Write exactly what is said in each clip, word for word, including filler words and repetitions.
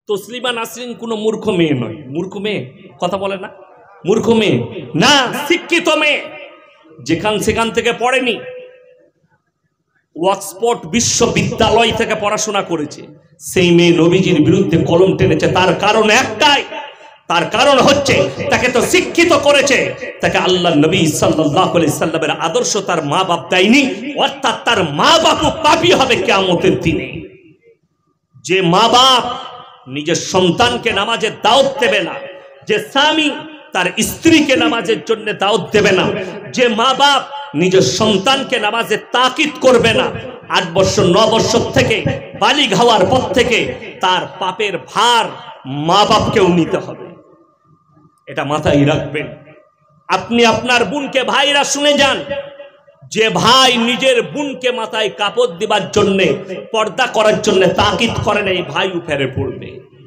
তসলিমা নাসরিন কোনো মূর্খ মেয়ে নয়। মূর্খ মেয়ে কথা বলে না, মূর্খ মেয়ে না, শিক্ষিত মেয়ে, যেখান সেখান থেকে পড়েনি, অক্সফোর্ড বিশ্ববিদ্যালয় থেকে পড়াশোনা করেছে। সেই মেয়ে নবীজির বিরুদ্ধে কলম টেনেছে। তার কারণ একটাই, তার কারণ হচ্ছে তাকে তো শিক্ষিত করেছে, তাকে আল্লাহ নবী সাল্লাল্লাহু আলাইহি সাল্লামের আদর্শ তার মা বাপ দেয়নি, অর্থাৎ তার মা বাপও পাপী হবে কিয়ামতের দিনে। যে মা বাপ নিজের সন্তানকে নামাজের দাওয়াত দেবে না, যে স্বামী তার স্ত্রীকে নামাজের জন্য দাওয়াত দেবে না, যে মা বাপ নিজের সন্তানকে নামাজে তাকিদ করবে না, আট বছর ন বছর থেকে বালিগ হওয়ার পর থেকে তার পাপের ভার মা বাপকেও নিতে হবে। এটা মাথায় রাখবেন। আপনি আপনার বোনকে, ভাইরা শুনে যান, যে ভাই নিজের বোনকে মাথায় কাপড় দিবার জন্য, পর্দা করার জন্য তাকিদ করেন, এই ভাইও ফেরে পড়বে,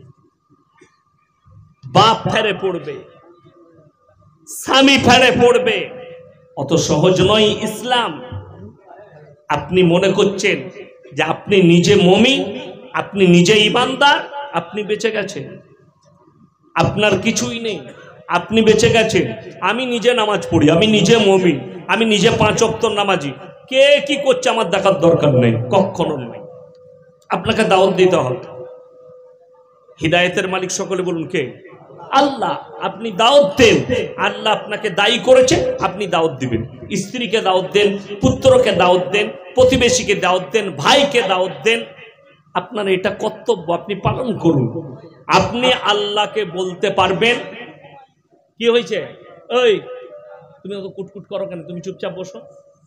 বাপ ফেরে পড়বে, স্বামী ফেরে পড়বে। অত সহজ নয় ইসলাম। আপনি মনে করছেন যে আপনি নিজে মুমিন, আপনি নিজে ঈমানদার, আপনি বেঁচে গেছেন, আপনার কিছুই নেই, আপনি বেঁচে গেছেন। আমি নিজে নামাজ পড়ি, আমি নিজে মুমিন, আমি নিজে পাঁচ ওয়াক্ত নামাজি, কে কি করছে আমার দেখার দরকার নেই, কখনো নেই। আপনাকে দাওয়াত দিতে হবে। হিদায়াতের মালিক সকলে বলুন কে? আল্লাহ। আপনি দাওয়াত দেন, আল্লাহ আপনাকে দায়ী করেছে, আপনি দাওয়াত দিবেন। স্ত্রীকে দাওয়াত দেন, পুত্রকে দাওয়াত দেন, প্রতিবেশীকে দাওয়াত দেন, ভাইকে দাওয়াত দেন। আপনার এটা কর্তব্য, আপনি পালন করুন। আপনি আল্লাহকে বলতে পারবেন, কি হয়েছে ওই তুমি অত কুটকুট করো কেন, তুমি চুপচাপ বসো।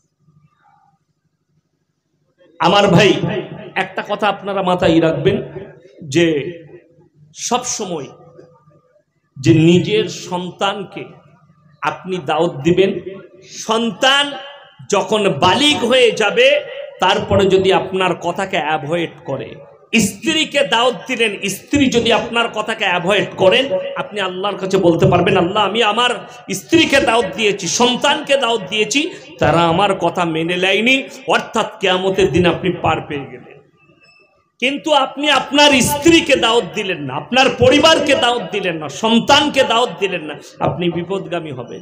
আমার ভাই, একটা কথা আপনারা মাথায় রাখবেন, যে সব সময় যে নিজের সন্তানকে আপনি দাওয়াত দিবেন, সন্তান যখন বালিগ হয়ে যাবে তারপরে যদি আপনার কথাকে অ্যাভয়েড করে, স্ত্রীকে দাওয়াত দিলেন, স্ত্রী যদি আপনার কথাকে অ্যাভয়েড করেন, আপনি আল্লাহর কাছে বলতে পারবেন, আল্লাহ আমি আমার স্ত্রীকে দাওয়াত দিয়েছি, সন্তানকে দাওয়াত দিয়েছি, তারা আমার কথা মেনে নেয়নি, অর্থাৎ কিয়ামতের দিন আপনি পার পেয়ে গেলেন। কিন্তু আপনি আপনার স্ত্রীকে দাওয়াত দিলেন না, আপনার পরিবারকে দাওয়াত দিলেন না, সন্তানকে দাওয়াত দিলেন না, আপনি বিপদগামী হবেন।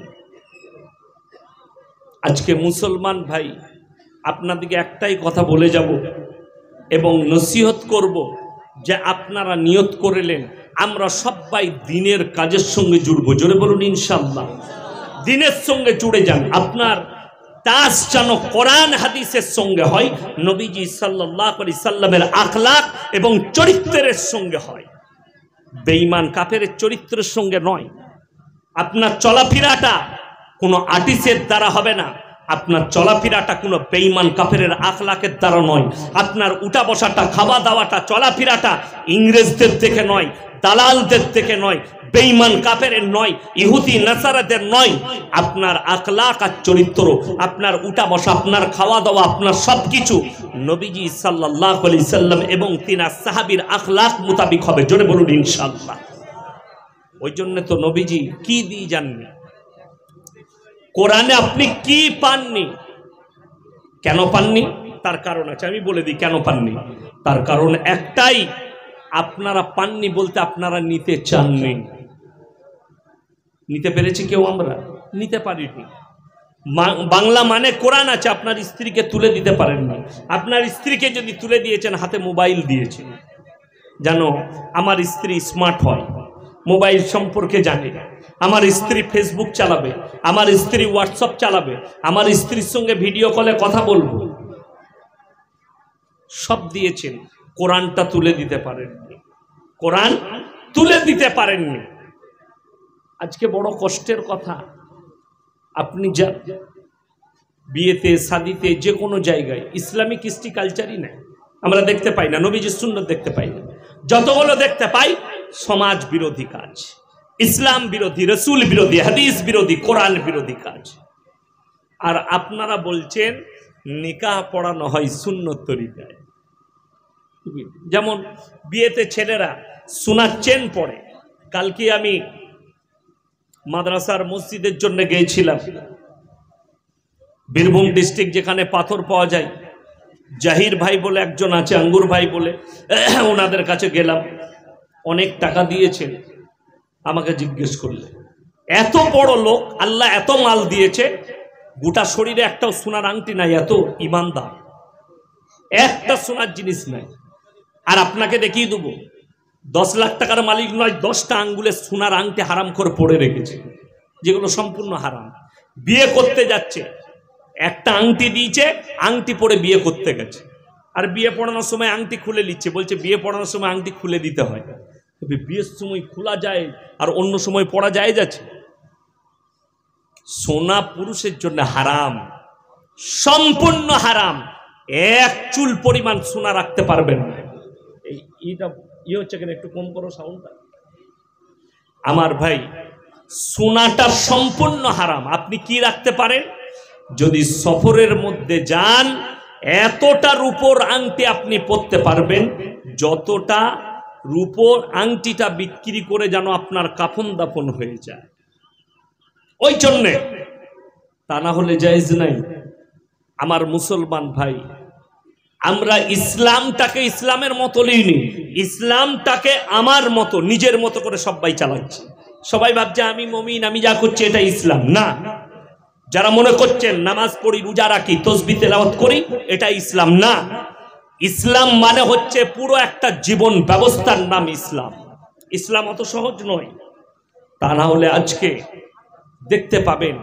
আজকে মুসলমান ভাই, আপনাদেরকে একটাই কথা বলে যাব এবং নসিহত করব, যে আপনারা নিয়ত করলেন আমরা সবাই দিনের কাজের সঙ্গে জুড়বো। জোরে বলুন ইনশাআল্লাহ। দিনের সঙ্গে জুড়ে যান। আপনার টাচ যেন কোরআন হাদিসের সঙ্গে হয়, নবীজি সাল্লাল্লাহু আলাইহি সাল্লামের আখলাক এবং চরিত্রের সঙ্গে হয়, বেঈমান কাফেরের চরিত্রের সঙ্গে নয়। আপনার চলাফেরাটা কোনো আর্টিস্টের দ্বারা হবে না, আপনার চলাফেরাটা কোনো বেঈমান কাফেরের আখলাকের দ্বারা নয়, আপনার উঠা বসাটা, খাওয়া দাওয়াটা, চলাফেরাটা ইংরেজদের থেকে নয়, দালালদের থেকে নয়, বেঈমান কাফেরের নয়, ইহুদি নাসারাদের নয়। আপনার আখলাক আর চরিত্র, আপনার উঠা বসা, আপনার খাওয়া দাওয়া, আপনার সবকিছু নবীজি সাল্লাল্লাহু আলাইহি সাল্লাম এবং তিনার সাহাবীর আখলাক মোতাবিক হবে। জোরে বলুন ইনশাআল্লাহ। ওই জন্য তো নবীজি কি দিয়ে জাননি, কোরআনে আপনি কি পাননি, কেন পাননি তার কারণ আছে, আমি বলে দিই কেন পাননি। তার কারণ একটাই, আপনারা পাননি বলতে আপনারা নিতে চাননি। নিতে পেরেছি কেউ? আমরা নিতে পারিনি। বাংলা মানে কোরআন আছে, আপনার স্ত্রীকে তুলে দিতে পারেননি। আপনার স্ত্রীকে যদি তুলে দিয়েছেন, হাতে মোবাইল দিয়েছেন, জানো আমার স্ত্রী স্মার্ট হয়, মোবাইল সম্পর্কে জানে, আমার স্ত্রী ফেসবুক চালাবে, আমার স্ত্রী হোয়াটসঅ্যাপ চালাবে, আমার স্ত্রীর সঙ্গে ভিডিও কলে কথা বলবো, সব দিয়েছেন, কোরআনটা তুলে দিতে পারেননি। কোরআন তুলে দিতে পারেননি। আজকে বড় কষ্টের কথা, আপনি যা বিয়েতে, শাদিতে, যে কোনো জায়গায় ইসলামিক কৃষ্টি কালচারই নাই, আমরা দেখতে পাই না, নবীজির সুন্নাত দেখতে পাই না। যতগুলো দেখতে পাই সমাজ বিরোধী কাজ, ইসলাম বিরোধী, রসুল বিরোধী, হাদিস বিরোধী, কোরআন বিরোধী কাজ। আর আপনারা বলছেন নিকাহ পড়ানো হয় সুন্নত তরিকায়। যেমন বিয়েতে ছেলেরা সোনার চেন পড়ে। কালকে আমি মাদ্রাসার মসজিদের জন্য গিয়েছিলাম, বীরভূম ডিস্ট্রিক্ট, যেখানে পাথর পাওয়া যায়। জাহির ভাই বলে একজন আছে, আঙ্গুর ভাই বলে, ওনাদের কাছে গেলাম। অনেক টাকা দিয়েছেন, আমাকে জিজ্ঞেস করলে এত বড় লোক, আল্লাহ এত মাল দিয়েছে, গোটা শরীরে একটাও সোনার আংটি নাই, এত ইমানদার, একটা সোনার জিনিস নাই। আর আপনাকে দেখিয়ে দেবো দশ লাখ টাকার মালিক নয়, দশটা আঙ্গুলের সোনার আংটি হারাম করে পড়ে রেখেছে, যেগুলো সম্পূর্ণ হারাম। বিয়ে করতে যাচ্ছে, একটা আংটি দিয়েছে, আংটি পরে বিয়ে করতে গেছে, আর বিয়ে পড়ানোর সময় আংটি খুলে নিচ্ছে, বলছে বিয়ে পড়ানোর সময় আংটি খুলে দিতে হয়। তবে বিয়ের সময় খোলা যায় আর অন্য সময় পড়া যায় যাচ্ছে। সোনা পুরুষের জন্য হারাম, সম্পূর্ণ হারাম। এক চুল পরিমাণ সোনা রাখতে পারবেন না। এই এটা ইয়ে হচ্ছে কেন, একটু কম করো সাউন্ডটা। আমার ভাই, সোনাটা সম্পূর্ণ হারাম। আপনি কি রাখতে পারেন? যদি সফরের মধ্যে যান, এতটা রূপোর আংটি আপনি পরতে পারবেন, যতটা রূপোর আংটিটা বিক্রি করে যেন আপনার কাফন দাফন হয়ে যায়, ওই জন্যে। তা না হলে জায়েজ নাই। আমার মুসলমান ভাই, আমরা ইসলামটাকে ইসলামের মতো নিইনি, ইসলামটাকে আমার মতো, নিজের মতো করে সবাই চালাচ্ছে। সবাই ভাবছে আমি মুমিন, আমি যা করছি এটা ইসলাম না। যারা মনে করছেন নামাজ পড়ি, রোজা রাখি, তাসবিহ তেলাওয়াত করি, এটা ইসলাম না। ইসলাম মানে হচ্ছে পুরো একটা জীবন ব্যবস্থার নাম ইসলাম। ইসলাম অত সহজ নয়। তা না হলে আজকে দেখতে পাবেন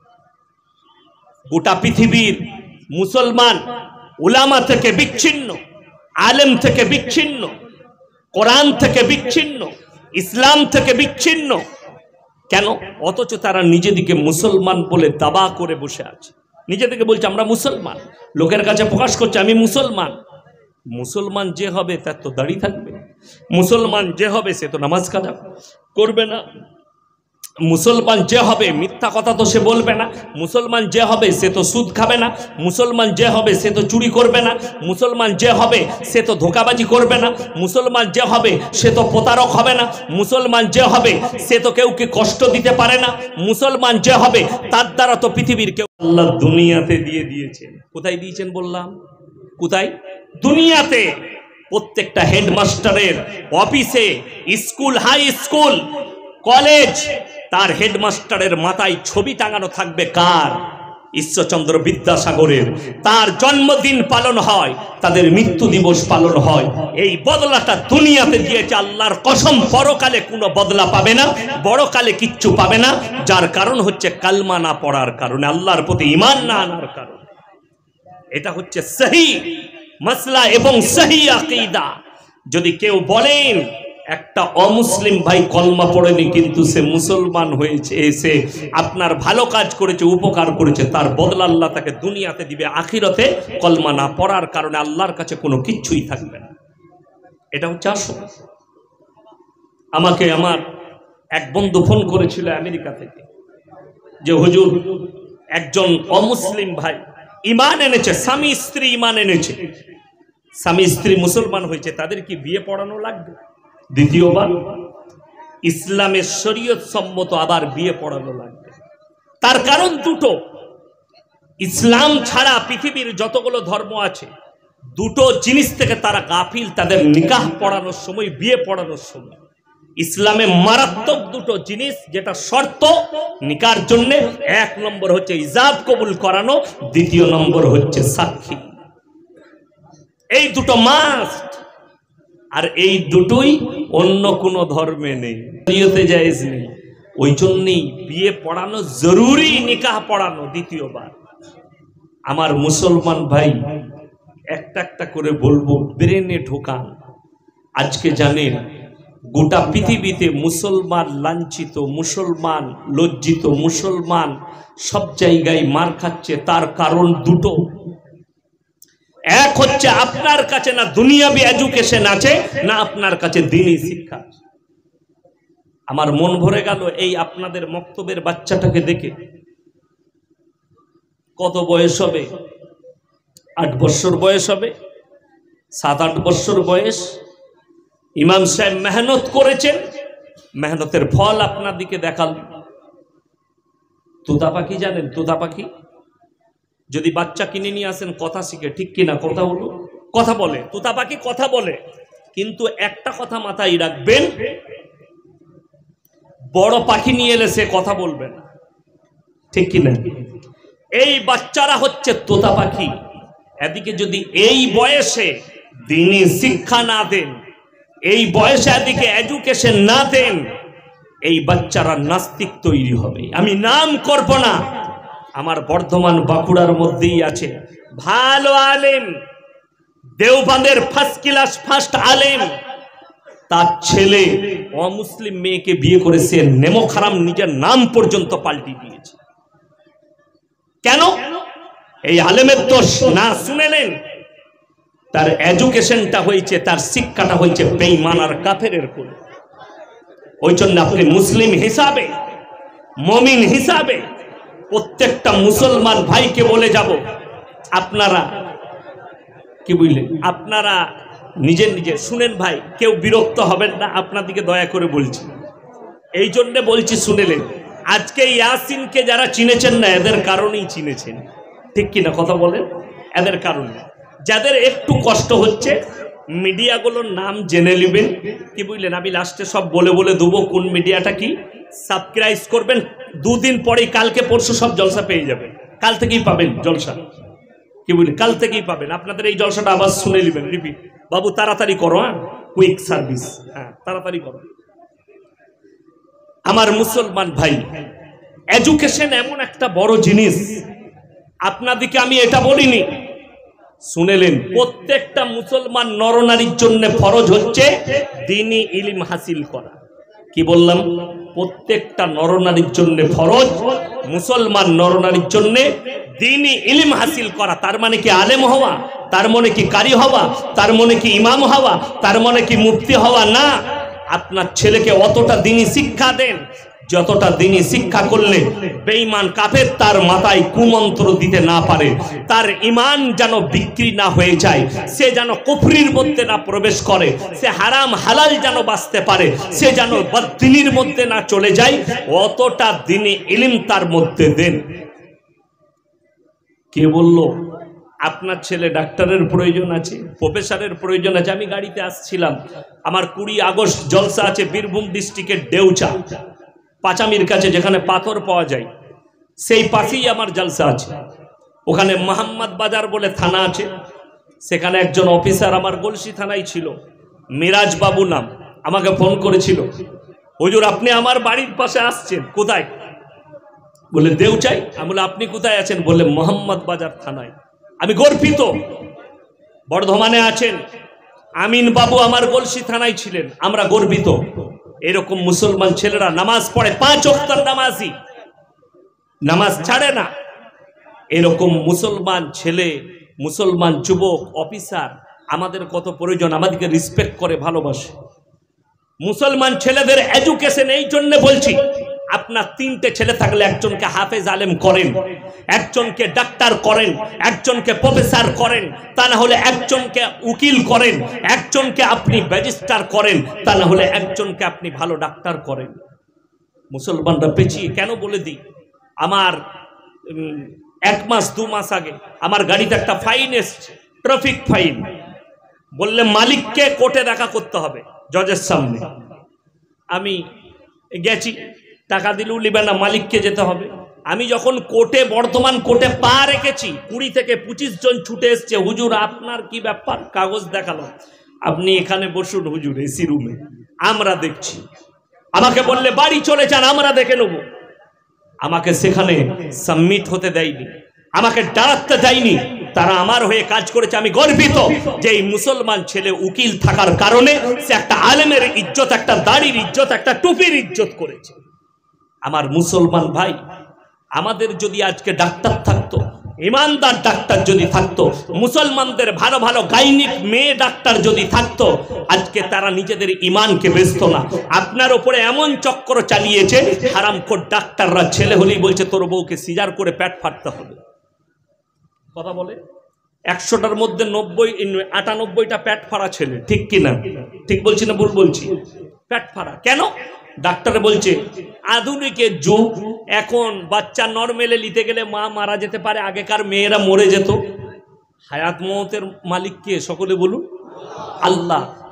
গোটা পৃথিবীর মুসলমান উলামা থেকে বিচ্ছিন্ন, আলেম থেকে বিচ্ছিন্ন, কোরআন থেকে বিচ্ছিন্ন, ইসলাম থেকে বিচ্ছিন্ন। কেন? অথচ তারা নিজেদিকে মুসলমান বলে দাবা করে বসে আছে, নিজেদেরকে বলছে আমরা মুসলমান, লোকের কাছে প্রকাশ করছে আমি মুসলমান। মুসলমান যে হবে তার তো দাড়ি থাকবে, মুসলমান যে হবে সে তো নামাজ কাজা করবে না, মুসলমান যে হবে মিথ্যা কথা তো সে বলবে না, মুসলমান যে হবে সে তো সুদ খাবে না, মুসলমান যে হবে সে তো চুরি করবে না, মুসলমান যে হবে সে তো ধোঁকাবাজি করবে না, মুসলমান যে হবে সে তো প্রতারক হবে না, মুসলমান যে হবে সে তো কেউকে কষ্ট দিতে পারে না, মুসলমান যে হবে তার দ্বারা তো পৃথিবীর কেউ আল্লাহ দুনিয়াতে দিয়ে দিয়েছেন। কোথায় দিয়েছেন বললাম? কোথায়? দুনিয়াতে। প্রত্যেকটা হেডমাস্টারের অফিসে, স্কুল, হাই স্কুল, কলেজ, তার হেডমাস্টারের মাথায় ছবি টাঙানো থাকবে কার? ঈশ্বরচন্দ্র বিদ্যাসাগরের। তার জন্মদিন পালন হয়, তাদের মৃত্যু দিবস পালন হয়। এই বদলাটা দুনিয়াতে দিয়েছে। আল্লাহর কসম, পরকালে কোনো বদলা পাবে না, বড়কালে কিচ্ছু পাবে না। যার কারণ হচ্ছে কালমা না পড়ার কারণে, আল্লাহর প্রতি ঈমান না আনার কারণে। এটা হচ্ছে সহি মাসলা এবং সহি আকীদা। যদি কেউ বলেন একটা অমুসলিম ভাই কলমা পড়েনি কিন্তু সে মুসলমান হয়েছে, এসে আপনার ভালো কাজ করেছে, উপকার করেছে, তার বদলা আল্লাহ তাকে দুনিয়াতে দিবে, আখিরাতে কলমা না পড়ার কারণে আল্লাহর কাছে কোনো কিচ্ছুই থাকবে না। এটা হচ্ছে আসল। আমাকে আমার এক বন্ধু ফোন করেছিল আমেরিকা থেকে, যে হুজুর একজন অমুসলিম ভাই ঈমান এনেছে, স্বামী স্ত্রী ঈমান এনেছে, স্বামী স্ত্রী মুসলমান হয়েছে, তাদের কি বিয়ে পড়ানো লাগবে দ্বিতীয়বার? ইসলামের শরীয়ত সম্মত আবার বিয়ে পড়ানো লাগবে। তার কারণ দুটো। ইসলাম ছাড়া পৃথিবীর যতগুলো ধর্ম আছে, দুটো জিনিস থেকে তারা গাফিল, তাদের নিকাহ পড়ানোর সময়, বিয়ে পড়ানোর সময়। ইসলামে মারাত্মক দুটো জিনিস যেটা শর্ত নিকার জন্য, এক নম্বর হচ্ছে ইজাব কবুল করানো, দ্বিতীয় নম্বর হচ্ছে সাক্ষী। এই দুটো মাস্ট। আর এই দুটোই অন্য কোনো ধর্মে নেই, শরীয়তে জায়েজ নেই। ওই জন্যই বিয়ে পড়ানো জরুরি, নিকাহ পড়ানো দ্বিতীয়বার। আমার মুসলমান ভাই, একটা একটা করে বলবো, ব্রেনে ঢোকান। আজকে জানেন গোটা পৃথিবীতে মুসলমান লাঞ্ছিত, মুসলমান লজ্জিত, মুসলমান সব জায়গায় মার খাচ্ছে। তার কারণ দুটো। এক হচ্ছে আপনার কাছে না দুনিয়াবি এডুকেশন আছে, না আপনার কাছে দ্বীনি শিক্ষা। আমার মন ভরে গেল এই আপনাদের মক্তবের বাচ্চাটাকে দেখে। কত বয়স হবে? আট বছর বয়স হবে, সাত আট বছর বয়স। ইমাম সাহেব মেহনত করেছেন, মেহনতের ফল আপনার দিকে দেখাল। তোতা পাখি জানেন? তোতা পাখি যদি বাচ্চা কিনে নিয়ে আসেন, কথা শিখে, ঠিক কিনা? কথা বলো, কথা বলে, তোতা পাখি কথা বলে, কিন্তু একটা কথা মাথায় রাখবেন, বড় পাখি নিয়ে এলে সে কথা বলবে না, ঠিক কিনা? এই বাচ্চারা হচ্ছে তোতা পাখি। এদিকে যদি এই বয়সে দ্বীনি শিক্ষা না দেন, এই বয়সে এদিকে এডুকেশন না দেন, এই বাচ্চারা নাস্তিক তৈরি হবে। আমি নাম করব না, আমার বর্ধমান বাঁকুড়ার মধ্যেই আছে ভালো আলেম, দেওবন্দের ফার্স্ট ক্লাস ফার্স্ট আলেম, তার ছেলে অমুসলিম মেয়েকে বিয়ে করেছে, নেমো খারাম নিজের নাম পর্যন্ত পাল্টি দিয়েছে। কেন? এই আলেমের দোষ না শুনেলেন, তার এডুকেশনটা হয়েছে, তার শিক্ষাটা হয়েছে বেঈমান আর কাফেরের কোলে। ওই জন্য আপনি মুসলিম হিসাবে, মুমিন হিসাবে প্রত্যেকটা মুসলমান ভাইকে বলে যাব, আপনারা কি বুঝলেন, আপনারা নিজের নিজের শুনেন ভাই, কেউ বিরক্ত হবেন না, আপনাদেরকে দয়া করে বলছি, এই জন্যে বলছি শুনেলেন। আজকে ইয়াসিনকে যারা চিনেছেন না, এদের কারণেই চিনেছেন, ঠিক কিনা কথা বলেন? এদের কারণে। যাদের একটু কষ্ট হচ্ছে মিডিয়াগুলোর নাম জেনে নেবেন, কি বুঝলেন? আমি লাস্টে সব বলে বলে দেবো কোন মিডিয়াটা কি। সাবস্ক্রাইব করবেন, দুদিন পরেই কালকে পরশু সব জলসা পেয়ে যাবেন, কাল থেকেই পাবেন জলসা, কি বুঝলেন? কাল থেকেই পাবেন। আপনাদের এই জলসাটা আবার শুনে নেবেন রিপিট। বাবু তাড়াতাড়ি করো, হ্যাঁ, কুইক সার্ভিস, হ্যাঁ তাড়াতাড়ি করো। আমার মুসলমান ভাই, এডুকেশন এমন একটা বড় জিনিস, আপনাদেরকে আমি এটা বলিনি, শুনেলেন? প্রত্যেকটা মুসলমান নরনারীর জন্য ফরজ হচ্ছে দ্বীনি ইলম হাসিল করা। কি বললাম? প্রত্যেকটা নরনারীর জন্য ফরজ, মুসলমান নরনারীর জন্য দ্বীনি ইলম হাসিল করা। তার মানে কি আলেম হওয়া, তার মানে কি কারি হওয়া, তার মানে কি ইমাম হওয়া, তার মানে কি মুফতি হওয়া না। আপনার ছেলেকে অতটা দ্বীনি শিক্ষা দেন যতটা দ্বীনি শিক্ষা করলে বেঈমান কাফের তার মাথায় কুমন্ত্র দিতে না পারে, তার ঈমান যেন বিক্রি না হয়ে যায়, সে যেন কুফরির মধ্যে না প্রবেশ করে, সে হারাম হালাল যেন বাঁচতে পারে, সে যেন বদদিনীর মধ্যে না চলে যায়, অতটা দ্বীনি ইলম তার মধ্যে দেন। কে বলল আপনার ছেলে ডাক্তারের প্রয়োজন আছে, প্রফেসরের প্রয়োজন আছে? আমি গাড়িতে আসছিলাম, আমার কুড়ি আগস্ট জলসা আছে বীরভূম ডিস্ট্রিক্টের দেউচা, পাঁচামির কাছে, যেখানে পাথর পাওয়া যায়, সেই পাশেই আমার জলসা আছে। ওখানে মোহাম্মদ বাজার বলে থানা আছে, সেখানে একজন অফিসার আমার গলসি থানায় ছিল, মিরাজ বাবু নাম, আমাকে ফোন করেছিল, হুজুর আপনি আমার বাড়ির পাশে আসছেন। কোথায়? বলে দেউচাই। আমি বলে আপনি কোথায় আছেন? বলে মোহাম্মদ বাজার থানায়। আমি গর্বিত, বর্ধমানে আছেন, আমিন বাবু আমার গলসি থানায় ছিলেন, আমরা গর্বিত। এরকম মুসলমান ছেলেরা নামাজ পড়ে, পাঁচ ওয়াক্তের নামাজি, নামাজ ছাড়ে না। এরকম মুসলমান ছেলে, মুসলমান যুবক অফিসার আমাদের কত প্রয়োজন, আমাদেরকে রেসপেক্ট করে, ভালোবাসে। মুসলমান ছেলেদের এডুকেশন, এই জন্য বলছি, আপনার তিনটে ছেলে থাকলে একজনকে হাফেজ আলেম করেন, একজনকে ডাক্তার করেন, একজনকে প্রফেসর করেন, তা না হলে একজনকে উকিল করেন, একজনকে আপনি ব্যারিস্টার করেন, তা না হলে একজনকে আপনি ভালো ডাক্তার করেন। মুসলমানরা পেছিয়ে কেন বলে দিই, আমার এক মাস দু মাস আগে আমার গাড়িতে একটা ফাইন এসছে, ট্রাফিক ফাইন, বললে মালিককে কোর্টে দেখা করতে হবে জজের সামনে। আমি গেছি, টাকা দিলেও নিবে না, মালিককে যেতে হবে। আমি যখন কোর্টে, বর্ধমান কোর্টে পা রেখেছি, কুড়ি থেকে পঁচিশ জন ছুটে এসছে, হুজুর আপনার কি ব্যাপার? কাগজ দেখালাম, আপনি এখানে বসুন হুজুর এসি রুমে, আমরা দেখছি। আমাকে বললে বাড়ি চলে যান, আমরা দেখে নেব। আমাকে সেখানে সাবমিট হতে দেয়নি, আমাকে দাঁড়াতে দেয়নি, তারা আমার হয়ে কাজ করেছে। আমি গর্বিত যে এই মুসলমান ছেলে উকিল থাকার কারণে সে একটা আলেমের ইজ্জত, একটা দাড়ির ইজ্জত, একটা টুপির ইজ্জত করেছে। আমার মুসলমান ভাই, আমাদের যদি আজকে ডাক্তার থাকতো, ইমানদার ডাক্তার যদি থাকতো, মুসলমানদের ভালো ভালো গাইনিক মেয়ে ডাক্তার যদি থাকতো, আজকে তারা নিজেদের ইমানকে বেচত না। আপনার উপরে এমন চক্র চালিয়েছে, হারামখোর ডাক্তাররা ছেলে হলেই বলছে তোর বউকে সিজার করে পেট ফাটতে হবে। কথা বলে একশোটার মধ্যে নব্বই আটানব্বইটা পেট ফাড়া ছেলে, ঠিক কিনা? ঠিক বলছি না ভুল বলছি? পেট ফাড়া কেন? ডাক্তার বলছে আধুনিকের যুগ, এখন বাচ্চা নরমেলে নিতে গেলে মা মারা যেতে পারে, আগেকার মেয়েরা মরে যেত। হায়াত মওতের মালিক কে? সকলে বলুন আল্লাহ।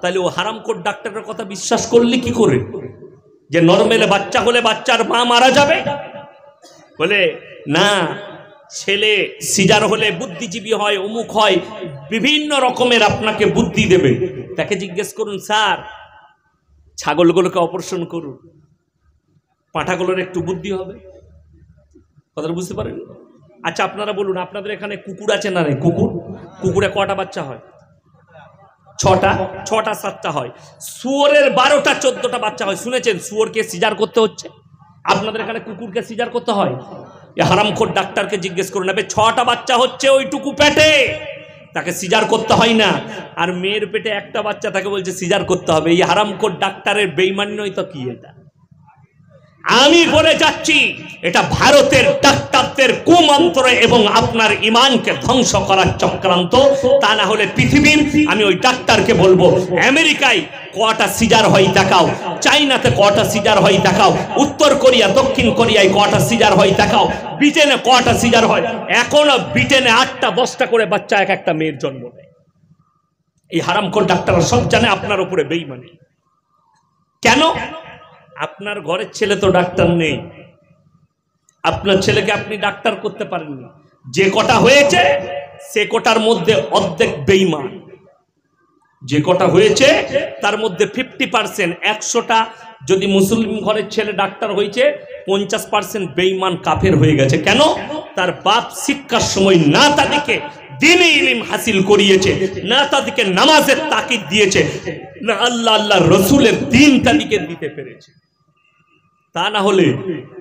তাহলে ও হারামখোর ডাক্তারের কথা বিশ্বাস করলি কি করে যে নরমালে বাচ্চা হলে বাচ্চার মা মারা যাবে? বলে না, ছেলে সিজার হলে বুদ্ধিজীবী হয়, অমুক হয়, বিভিন্ন রকমের আপনাকে বুদ্ধি দেবে। তাকে জিজ্ঞেস করুন, স্যার ছাগলগুলোকে অপারেশন করুন, পাঁঠাগুলোর একটু বুদ্ধি হবে। কথাটা বুঝতে পারেন? আচ্ছা আপনারা বলুন, আপনাদের এখানে কুকুর আছে না নেই? কুকুর কুকুরে কটা বাচ্চা হয়? ছটা, ছটা সাতটা হয়। শুয়োরের বারোটা চোদ্দটা বাচ্চা হয়। শুনেছেন শুয়োরকে সিজার করতে হচ্ছে? আপনাদের এখানে কুকুরকে সিজার করতে হয়? হারামখোর ডাক্তারকে জিজ্ঞেস করুন, আবে ছটা বাচ্চা হচ্ছে ওইটুকু পেটে, তাকে সিজার করতে হয় না, আর মেয়ের পেটে একটা বাচ্চা, তাকে বলছে সিজার করতে হবে। এই হারামখোর ডাক্তারের বেঈমানি নয় তো কি এটা? আমি বলে যাচ্ছি এটা ভারতের ডাক্তারদের কুমন্ত্র এবং আপনার ইমানকে ধ্বংস করার চক্রান্ত। তা না হলে পৃথিবীর, আমি ওই ডাক্তারকে বলবো, আমেরিকায় কটা সিজার হয় দেখাও, চাইনাতে কটা সিজার হয় দেখাও, উত্তর কোরিয়া দক্ষিণ কোরিয়ায় কটা সিজার হয় দেখাও, ব্রিটেনে কটা সিজার হয়। এখনো ব্রিটেনে আটটা দশটা করে বাচ্চা এক একটা মেয়ের জন্ম নেয়। এই হারামখোর ডাক্তাররা সব জানে আপনার উপরে বেঈমানি। কেন? আপনার ঘরের ছেলে তো ডাক্তার নেই, আপনার ছেলেকে আপনি ডাক্তার করতে পারেননি। যে কটা হয়েছে সে কটার মধ্যে অর্ধেক বেঈমান। যে কটা হয়েছে তার মধ্যে ফিফটি পার্সেন্ট, একশোটা যদি মুসলিম ঘরের ছেলে ডাক্তার হয়েছে, পঞ্চাশ পার্সেন্ট বেঈমান কাফের হয়ে গেছে। কেন? তার বাপ শিক্ষার সময় না তাদেরকে দ্বীনি ইলম হাসিল করিয়েছে, না তাদেরকে নামাজের তাকিদ দিয়েছে, না আল্লাহ আল্লাহ রসুলের দ্বীন তাদেরকে দিতে পেরেছে। তা না হলে